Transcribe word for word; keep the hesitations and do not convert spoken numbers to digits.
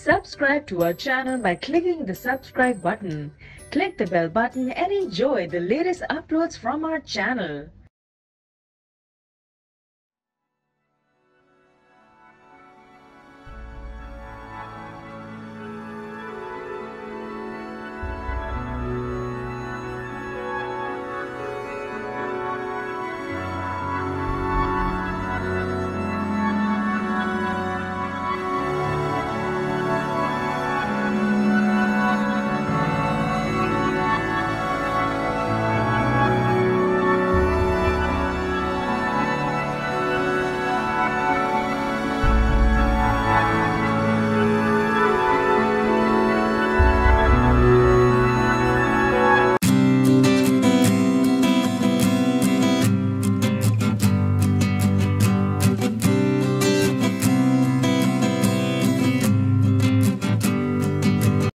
Subscribe to our channel by clicking the subscribe button. Click the bell button and enjoy the latest uploads from our channel.